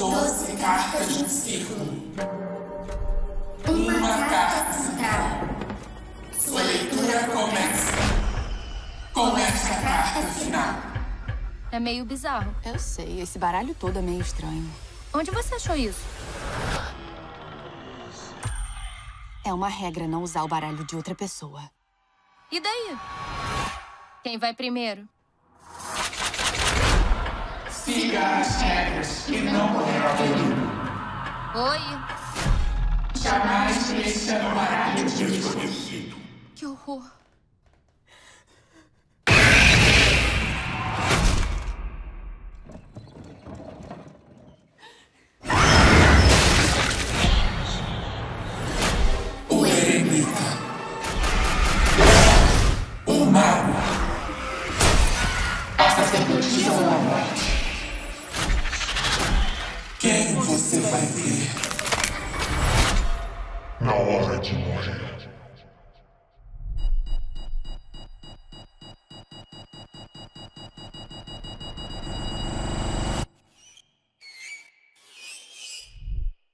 12 cartas no círculo. Uma carta central. Sua leitura começa com esta carta final. É meio bizarro. Eu sei, esse baralho todo é meio estranho. Onde você achou isso? É uma regra não usar o baralho de outra pessoa. E daí? Quem vai primeiro? Siga as regras e não correrá perigo. Oi. Jamais mexa no baralho de desconhecido. Que horror. O eremita. O mago. A sacerdotisa ou a morte? Quem você vai ver? Na hora de morrer.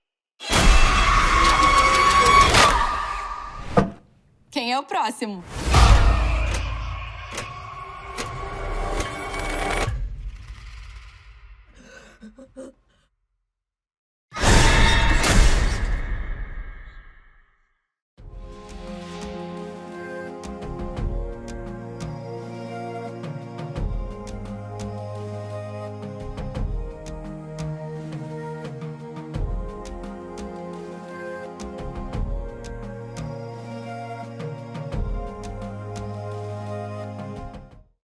Quem é o próximo?